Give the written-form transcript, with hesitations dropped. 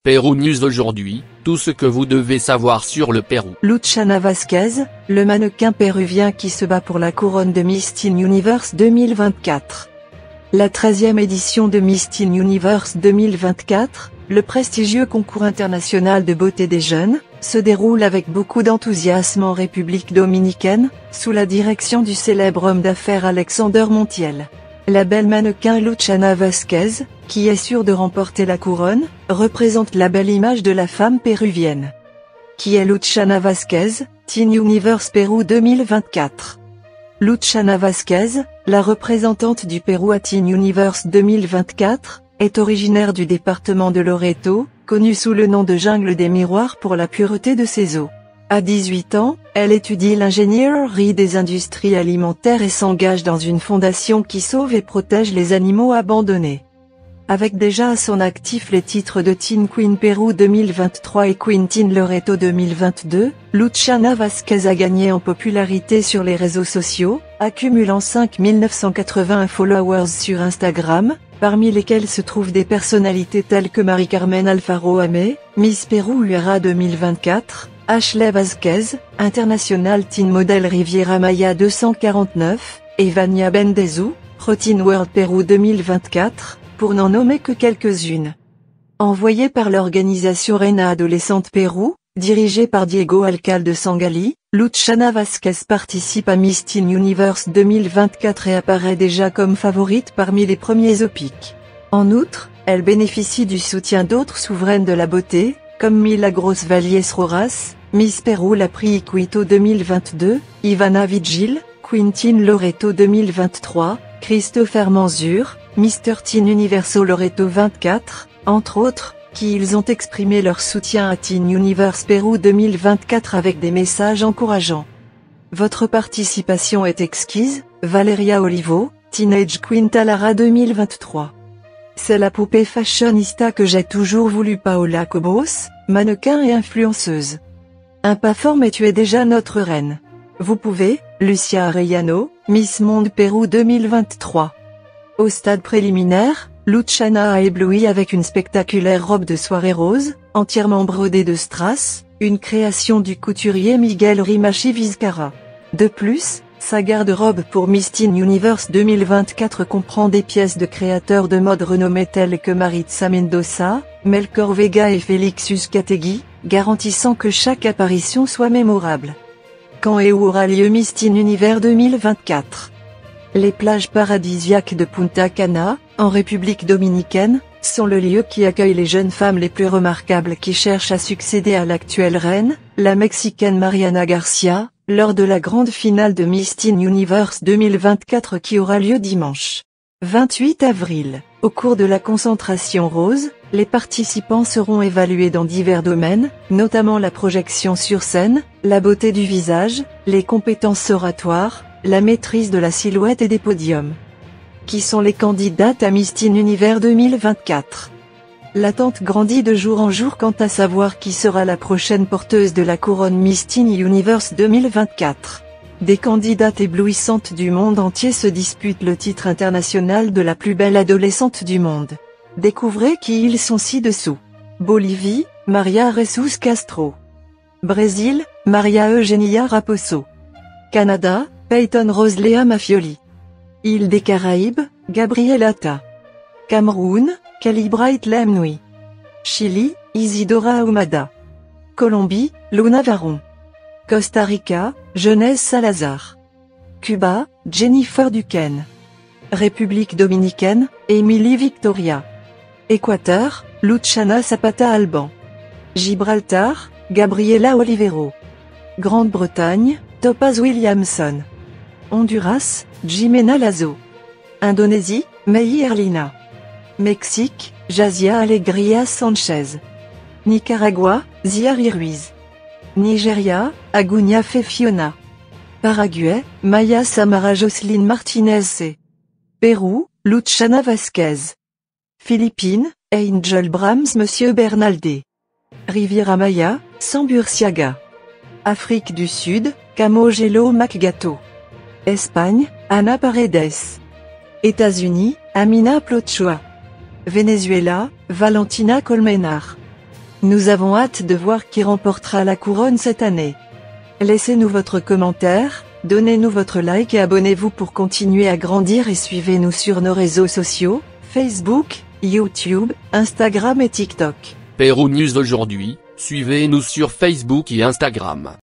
Pérou News aujourd'hui, tout ce que vous devez savoir sur le Pérou. Luciana Vázquez, le mannequin péruvien qui se bat pour la couronne de Miss Teen Universe 2024. La 13e édition de Miss Teen Universe 2024, le prestigieux concours international de beauté des jeunes, se déroule avec beaucoup d'enthousiasme en République dominicaine, sous la direction du célèbre homme d'affaires Alexander Montiel. La belle mannequin Luciana Vázquez, qui est sûre de remporter la couronne, représente la belle image de la femme péruvienne. Qui est Luciana Vázquez, Teen Universe Pérou 2024. Luciana Vázquez, la représentante du Pérou à Teen Universe 2024, est originaire du département de Loreto, connu sous le nom de Jungle des Miroirs pour la pureté de ses eaux. À 18 ans, elle étudie l'ingénierie des industries alimentaires et s'engage dans une fondation qui sauve et protège les animaux abandonnés. Avec déjà à son actif les titres de Teen Queen Pérou 2023 et Queen Teen Loreto 2022, Luciana Vázquez a gagné en popularité sur les réseaux sociaux, accumulant 5 981 followers sur Instagram, parmi lesquels se trouvent des personnalités telles que Marie-Carmen Alfaro Amé, Miss Pérou URA 2024, Ashley Vázquez, International Teen Model Riviera Maya 249, et Vania Bendezou, Teen World Pérou 2024, pour n'en nommer que quelques-unes. Envoyée par l'organisation Reina Adolescente Pérou, dirigée par Diego Alcalde Sangali, Luciana Vázquez participe à Miss Teen Universe 2024 et apparaît déjà comme favorite parmi les premiers au pic. En outre, elle bénéficie du soutien d'autres souveraines de la beauté, comme Milagros Valles Roras, Miss Pérou la Prix Iquito 2022, Ivana Vigil, Queen Teen Loreto 2023, Christopher Manzur, Mr Teen Universo Loreto 24, entre autres, qui ils ont exprimé leur soutien à Teen Universe Pérou 2024 avec des messages encourageants. Votre participation est exquise, Valeria Olivo, Teenage Queen Talara 2023. C'est la poupée fashionista que j'ai toujours voulu. Paola Cobos, mannequin et influenceuse. Un pas fort mais tu es déjà notre reine. Vous pouvez, Lucia Arellano, Miss Monde Pérou 2023. Au stade préliminaire, Luciana a ébloui avec une spectaculaire robe de soirée rose, entièrement brodée de strass, une création du couturier Miguel Rimachi Vizcarra. De plus, sa garde-robe pour Miss Teen Universe 2024 comprend des pièces de créateurs de mode renommés tels que Maritza Mendoza, Melchor Vega et Félix Uzcategui, garantissant que chaque apparition soit mémorable. Quand et où aura lieu Miss Teen Univers 2024? Les plages paradisiaques de Punta Cana, en République dominicaine, sont le lieu qui accueille les jeunes femmes les plus remarquables qui cherchent à succéder à l'actuelle reine, la Mexicaine Mariana Garcia, lors de la grande finale de Miss Teen Universe 2024 qui aura lieu dimanche 28 avril. Au cours de la concentration rose, les participants seront évalués dans divers domaines, notamment la projection sur scène, la beauté du visage, les compétences oratoires, la maîtrise de la silhouette et des podiums. Qui sont les candidates à Miss Teen Univers 2024? L'attente grandit de jour en jour quant à savoir qui sera la prochaine porteuse de la couronne Miss Teen Universe 2024. Des candidates éblouissantes du monde entier se disputent le titre international de la plus belle adolescente du monde. Découvrez qui ils sont ci-dessous. Bolivie, Maria Jesus Castro. Brésil, Maria Eugenia Raposo. Canada, Peyton Rose Lea Mafioli. Îles des Caraïbes, Gabriel Atta. Cameroun, Calibright Lemnui. Chili, Isidora Ahumada. Colombie, Luna Varon. Costa Rica, Genèse Salazar. Cuba, Jennifer Duquesne. République dominicaine, Emily Victoria. Équateur, Luciana Zapata Alban. Gibraltar, Gabriela Olivero. Grande-Bretagne, Topaz Williamson. Honduras, Jimena Lazo. Indonésie, Mei Erlina. Mexique, Jazia Alegria Sanchez. Nicaragua, Ziari Ruiz. Nigeria, Agunia Fefiona. Paraguay, Maya Samara Jocelyn Martinez C. Pérou, Luciana Vázquez. Philippines, Angel Brahms Monsieur Bernaldé. Riviera Maya, Samburciaga. Afrique du Sud, Camogelo Macgato. Espagne, Ana Paredes. États-Unis, Amina Plochoa. Venezuela, Valentina Colmenar. Nous avons hâte de voir qui remportera la couronne cette année. Laissez-nous votre commentaire, donnez-nous votre like et abonnez-vous pour continuer à grandir et suivez-nous sur nos réseaux sociaux, Facebook, YouTube, Instagram et TikTok. Pérou News aujourd'hui, suivez-nous sur Facebook et Instagram.